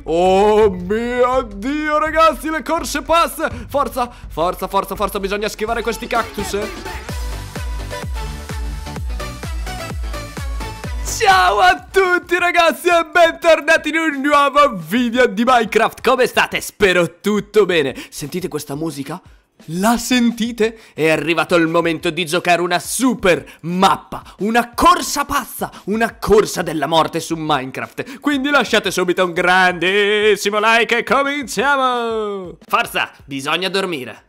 Oh mio Dio, ragazzi, le corse pass. Forza, forza, forza, forza. Bisogna schivare questi cactus. Ciao a tutti ragazzi e bentornati in un nuovo video di Minecraft. Come state? Spero tutto bene. Sentite questa musica? La sentite? È arrivato il momento di giocare una super mappa, una corsa pazza, una corsa della morte su Minecraft. Quindi lasciate subito un grandissimo like e cominciamo! Forza, bisogna dormire.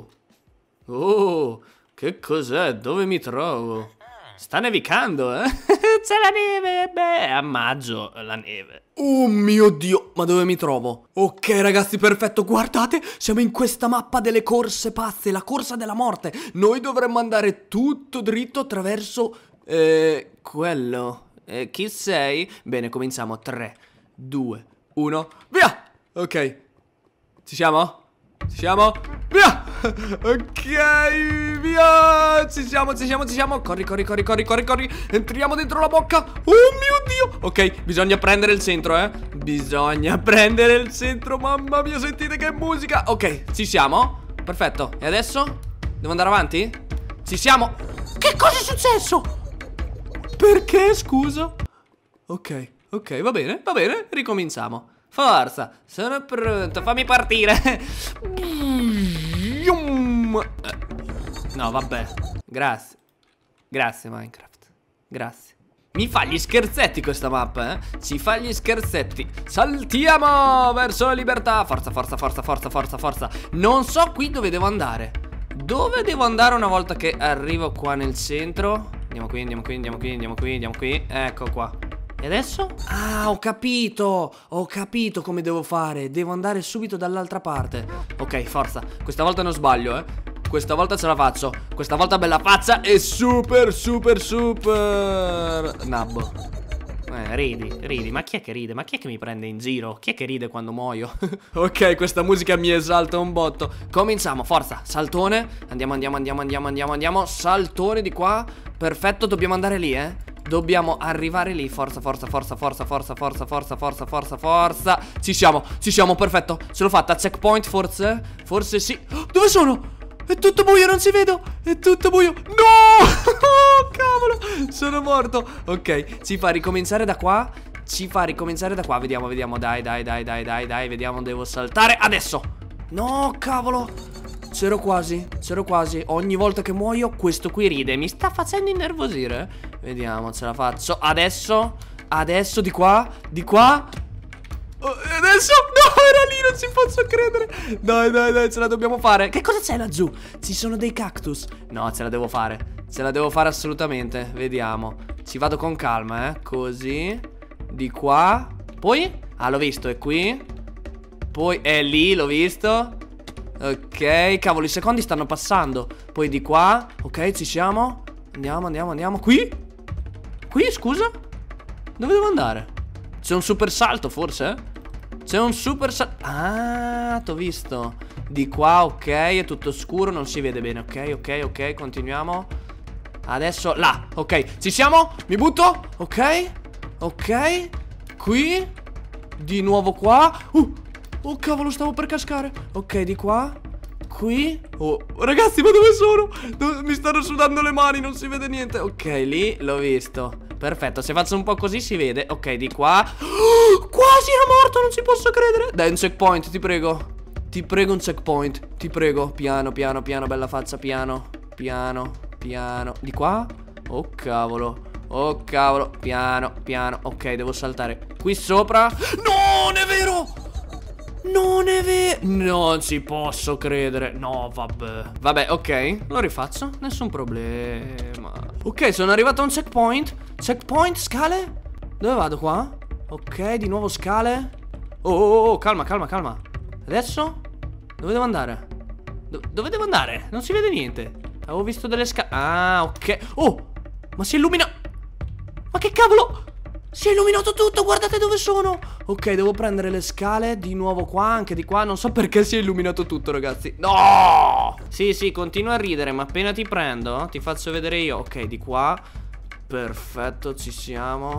Che cos'è? Dove mi trovo? Sta nevicando, eh? C'è la neve, beh, a maggio la neve. Oh mio Dio, ma dove mi trovo? Ok ragazzi, perfetto, guardate, siamo in questa mappa delle corse pazze, la corsa della morte. Noi dovremmo andare tutto dritto attraverso, quello. Chi sei? Bene, cominciamo, 3, 2, 1, via! Ok, ci siamo? Ci siamo? Via! Ok, via! Ci siamo. Corri. Entriamo dentro la bocca. Oh mio Dio! Ok, bisogna prendere il centro, eh. Bisogna prendere il centro. Mamma mia, sentite che musica. Ok, ci siamo. Perfetto. E adesso? Devo andare avanti? Ci siamo. Che cosa è successo? Perché, scusa? Ok, va bene, ricominciamo. Forza, sono pronto, fammi partire. No, vabbè. Grazie Minecraft. Grazie. Mi fa gli scherzetti questa mappa, eh. Ci fa gli scherzetti. Saltiamo verso la libertà. Forza. Non so qui dove devo andare. Dove devo andare una volta che arrivo qua nel centro? Andiamo qui. Ecco qua. E adesso? Ah, ho capito come devo fare. Devo andare subito dall'altra parte. Ok, forza, questa volta non sbaglio, eh. Questa volta ce la faccio. Questa volta bella faccia e super nabbo. Ridi, ma chi è che ride? Ma chi è che mi prende in giro? Chi è che ride quando muoio? Ok, questa musica mi esalta un botto. Cominciamo, forza, saltone. Andiamo. Saltone di qua. Perfetto, dobbiamo andare lì, eh. Dobbiamo arrivare lì. Forza. Ci siamo, perfetto. Ce l'ho fatta, checkpoint forse? Forse sì. Dove sono? È tutto buio, non si vedo. È tutto buio. No! Oh, cavolo, sono morto. Ok, ci fa ricominciare da qua. Vediamo. Dai. Vediamo, devo saltare adesso. No, cavolo. C'ero quasi. Ogni volta che muoio questo qui ride. Mi sta facendo innervosire. Vediamo, ce la faccio. Adesso di qua. Adesso. No, era lì, non ci posso credere. Dai, ce la dobbiamo fare. Che cosa c'è laggiù? Ci sono dei cactus. No, ce la devo fare assolutamente. Vediamo. Ci vado con calma, eh. Così. Di qua. Poi, l'ho visto, è qui. Poi è lì, l'ho visto. Ok, cavolo, i secondi stanno passando. Poi di qua. Ok, ci siamo. Andiamo. Qui, scusa. Dove devo andare? C'è un super salto, forse? C'è un super salto. Ah, t'ho visto. Di qua, ok, è tutto scuro, non si vede bene. Ok, continuiamo. Adesso, là, ok, ci siamo. Mi butto, ok. Qui. Di nuovo qua. Oh cavolo, stavo per cascare. Ok, di qua. Qui. Oh, ragazzi, ma dove sono? Mi stanno sudando le mani, non si vede niente. Ok, lì, l'ho visto. Perfetto, se faccio un po' così si vede. Ok, di qua. Quasi era morto, non ci posso credere. Dai, un checkpoint, ti prego. Un checkpoint, ti prego. Piano, bella faccia, piano. Di qua. Oh cavolo, piano. Ok, devo saltare qui sopra. No, non è vero. Non ci posso credere. No, vabbè, ok, lo rifaccio, nessun problema. Ok, sono arrivato a un checkpoint. Scale. Dove vado qua? Ok, di nuovo scale. Oh, calma. Adesso? Dove devo andare? Dove devo andare? Non si vede niente. Avevo visto delle scale. Ah, ok. Oh, ma si illumina. Ma che cavolo? Si è illuminato tutto, guardate dove sono. Ok, devo prendere le scale. Di nuovo qua, anche di qua. Non so perché si è illuminato tutto, ragazzi. No! Sì, continua a ridere, ma appena ti prendo ti faccio vedere io. Ok, di qua. Perfetto, ci siamo.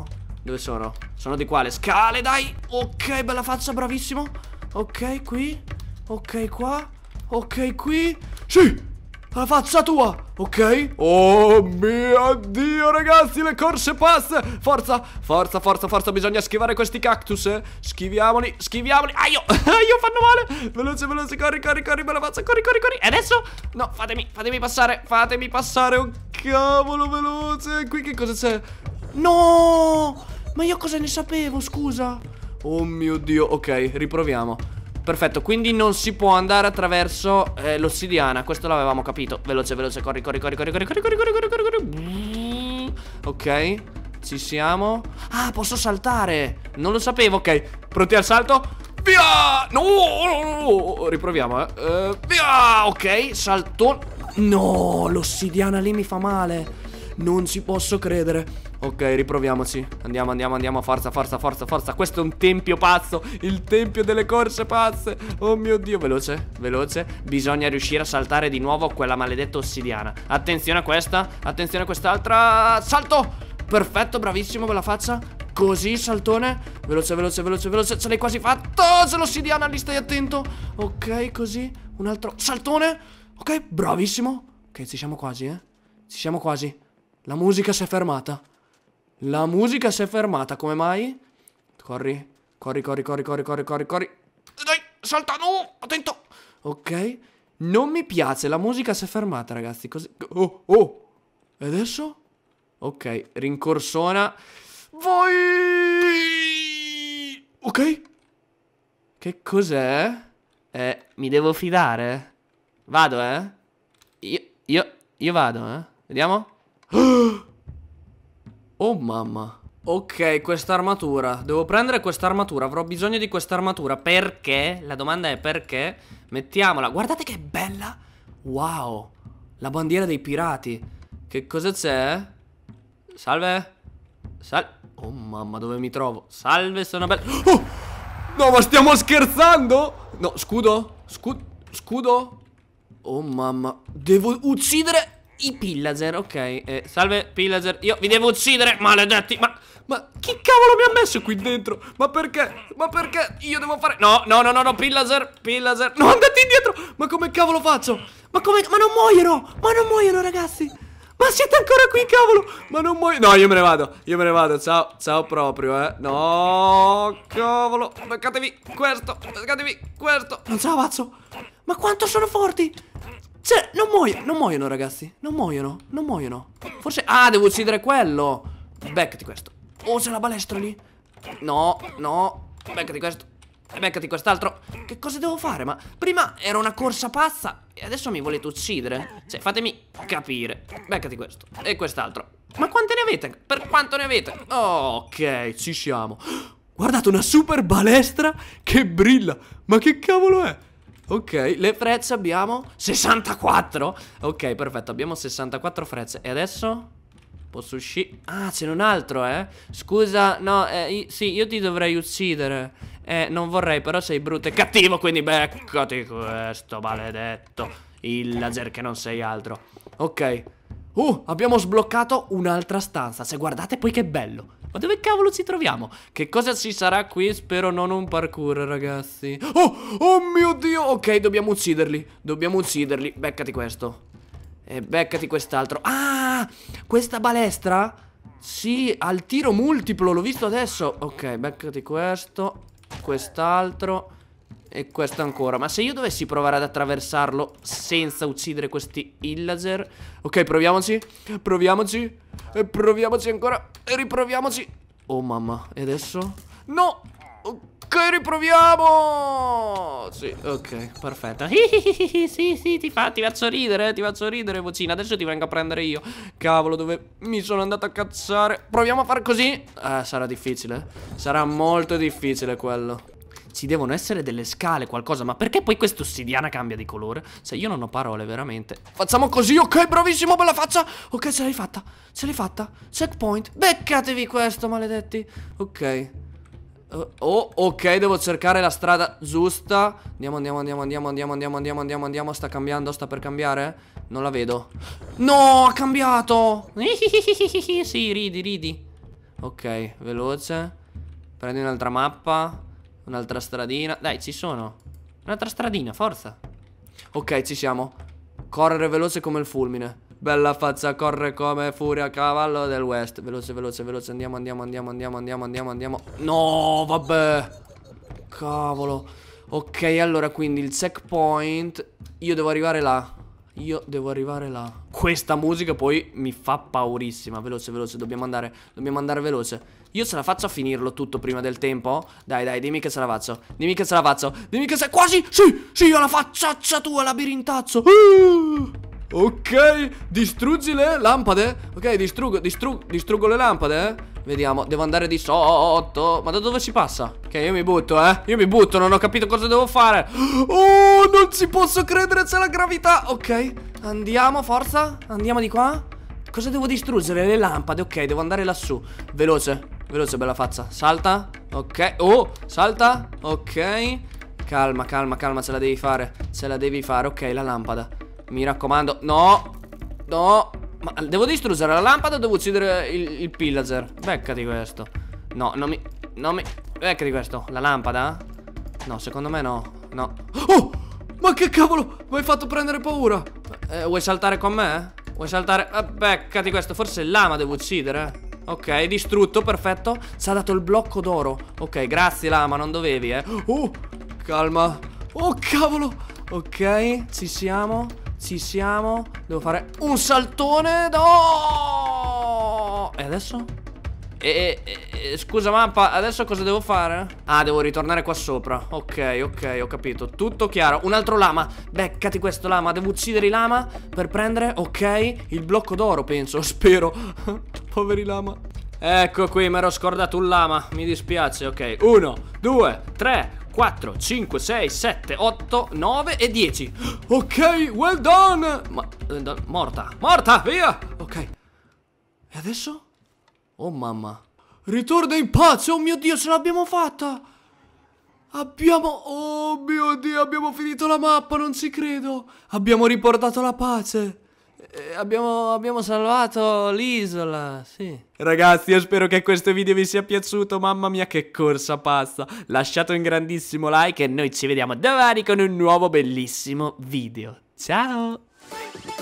Dove sono? Sono di qua le scale, dai. Ok, bella faccia, bravissimo. Ok, qui. Ok, qua. Ok, qui. Sì, la faccia tua. Ok. Oh mio Dio, ragazzi, le corse pazze. Forza, forza, forza, forza. Bisogna schivare questi cactus, Schiviamoli, schiviamoli. Aio, aio, fanno male. Veloce, veloce, corri, corri, corri, bella faccia. Corri, corri, corri. E adesso? No, fatemi passare. Fatemi passare. Oh cavolo, veloce. Qui che cosa c'è? No, ma io cosa ne sapevo, scusa? Oh mio Dio, ok, riproviamo. Perfetto, quindi non si può andare attraverso l'ossidiana. Questo l'avevamo capito. Veloce, veloce, corri, corri, corri, corri, corri, corri, corri, corri, corri, corri. Ok, ci siamo. Ah, posso saltare. Non lo sapevo, ok. Pronti al salto? Via! No, riproviamo, via! Ok, salto. No, l'ossidiana lì mi fa male. Non ci posso credere. Ok, riproviamoci. Andiamo, andiamo, andiamo. Forza, forza, forza, forza. Questo è un tempio pazzo. Il tempio delle corse pazze. Oh mio Dio. Veloce, veloce. Bisogna riuscire a saltare di nuovo quella maledetta ossidiana. Attenzione a questa. Attenzione a quest'altra. Salto. Perfetto, bravissimo, bella faccia. Così, saltone. Veloce, veloce, veloce, veloce. Ce l'hai quasi fatto. C'è l'ossidiana lì, stai attento. Ok, così. Un altro saltone. Ok, bravissimo. Ok, ci siamo quasi, Ci siamo quasi. La musica si è fermata. La musica si è fermata, come mai? Corri, corri, corri, corri, corri, corri, corri, corri. Dai, salta, no, attento. Ok, non mi piace, la musica si è fermata, ragazzi. Così. Oh, oh. E adesso? Ok, rincorsona. Voi. Ok. Che cos'è? Mi devo fidare? Vado, Io vado, Vediamo. Oh mamma. Ok, quest'armatura. Devo prendere quest'armatura. Avrò bisogno di quest'armatura. Perché? La domanda è perché. Mettiamola. Guardate che bella. Wow. La bandiera dei pirati. Che cosa c'è? Salve. Oh mamma, dove mi trovo? Salve, sono bello. Oh! No, ma stiamo scherzando? No, scudo. Scudo. Oh mamma. Devo uccidere i pillager, ok. Salve pillager, io vi devo uccidere, maledetti. Ma chi cavolo mi ha messo qui dentro? Ma perché? Ma perché io devo fare? No, no, no, no, no, pillager. No, andate indietro. Ma come cavolo faccio? Ma non muoiono. Ma non muoiono, ragazzi. Ma siete ancora qui, cavolo. Ma non muoiono. No, io me ne vado, ciao proprio, No, cavolo. Beccatevi questo. Non ce la faccio. Ma quanto sono forti? Cioè, non muoiono, ragazzi. Non muoiono. Forse. Ah, devo uccidere quello. Beccati questo. Oh, c'è la balestra lì. No. Beccati questo. E beccati quest'altro. Che cosa devo fare? Ma prima era una corsa pazza e adesso mi volete uccidere? Cioè, fatemi capire. Beccati questo. E quest'altro. Ma quante ne avete? Per quanto ne avete? Oh, ok, ci siamo. Guardate, una super balestra che brilla. Ma che cavolo è? Ok, le frecce abbiamo 64. Ok, perfetto, abbiamo 64 frecce. E adesso? Posso uscire? Ah, c'è un altro, Scusa, no, sì, io ti dovrei uccidere. Non vorrei, però sei brutto e cattivo, quindi beccati questo, maledetto. Il laser che non sei altro. Ok. Abbiamo sbloccato un'altra stanza. Se guardate poi che bello. Ma dove cavolo ci troviamo? Che cosa ci sarà qui? Spero non un parkour, ragazzi. Oh mio Dio. Ok, dobbiamo ucciderli. Beccati questo. E beccati quest'altro. Ah, questa balestra? Sì, al tiro multiplo, l'ho visto adesso. Ok, beccati questo. Quest'altro. E questo ancora. Ma se io dovessi provare ad attraversarlo senza uccidere questi illager. Ok, proviamoci. E proviamoci ancora. E riproviamoci. Oh mamma. E adesso? No. Ok, riproviamo. Sì, ok, perfetto. Sì, ti faccio ridere, vocina. Adesso ti vengo a prendere io. Cavolo, dove mi sono andato a cazzare. Proviamo a fare così. Sarà difficile. Sarà molto difficile quello. Ci devono essere delle scale, qualcosa. Ma perché poi questa ossidiana cambia di colore? Cioè, io non ho parole, veramente. Facciamo così, ok, bravissimo, bella faccia. Ok, ce l'hai fatta. Checkpoint. Beccatevi questo, maledetti. Ok. Ok, devo cercare la strada giusta. Andiamo. Sta cambiando, sta per cambiare? Non la vedo. No, ha cambiato. Sì, ridi. Ok, veloce. Prendi un'altra mappa. Un'altra stradina. Dai, ci sono. Un'altra stradina, forza. Ok, ci siamo. Correre veloce come il fulmine. Bella faccia, corre come furia cavallo del West. Veloce, veloce, veloce. Andiamo, andiamo, andiamo, andiamo, andiamo, andiamo, andiamo. No, vabbè. Cavolo. Ok, allora quindi il checkpoint. Io devo arrivare là. Io devo arrivare là. Questa musica poi mi fa paurissima. Veloce, veloce, dobbiamo andare veloce. Io ce la faccio a finirlo tutto prima del tempo? Dai, dai, dimmi che ce la faccio. Dimmi che ce la faccio. Dimmi che sei quasi. Sì, sì, ho la facciaccia tua, labirintazzo. Ok, distruggi le lampade. Ok, distruggo le lampade, Vediamo, devo andare di sotto. Ma da dove si passa? Ok, io mi butto, Io mi butto, non ho capito cosa devo fare. Oh, non ci posso credere, c'è la gravità. Ok, andiamo, forza. Andiamo di qua. Cosa devo distruggere? Le lampade, ok, devo andare lassù. Veloce, veloce, bella faccia. Salta, ok. Oh, salta, ok. Calma, calma, calma, ce la devi fare. Ce la devi fare, ok, la lampada. Mi raccomando, no. No. Ma devo distruggere la lampada o devo uccidere il pillager? Beccati questo. No, non mi beccati questo. La lampada? No, secondo me no. No. Oh, ma che cavolo, mi hai fatto prendere paura. Vuoi saltare con me? Vuoi saltare? Beccati questo. Forse il lama devo uccidere. Ok, distrutto, perfetto. Ci ha dato il blocco d'oro. Ok, grazie lama, non dovevi, Oh, calma. Oh, cavolo. Ok, ci siamo. Ci siamo. Devo fare un saltone. No. E adesso? Scusa mappa, adesso cosa devo fare? Ah, devo ritornare qua sopra. Ok, ok, ho capito. Tutto chiaro. Un altro lama. Beccati questo lama. Devo uccidere i lama per prendere, ok, il blocco d'oro, penso. Spero. Poveri lama. Ecco qui, mi ero scordato un lama. Mi dispiace, ok. 1, 2, 3, 4, 5, 6, 7, 8, 9 e 10. Ok, well done. Morta, morta, via. Ok. E adesso? Oh mamma. Ritorna in pace. Oh mio Dio, ce l'abbiamo fatta. Oh mio Dio, abbiamo finito la mappa, non ci credo. Abbiamo riportato la pace. Abbiamo salvato l'isola, sì. Ragazzi, io spero che questo video vi sia piaciuto. Mamma mia, che corsa pazza. Lasciate un grandissimo like e noi ci vediamo domani con un nuovo bellissimo video. Ciao!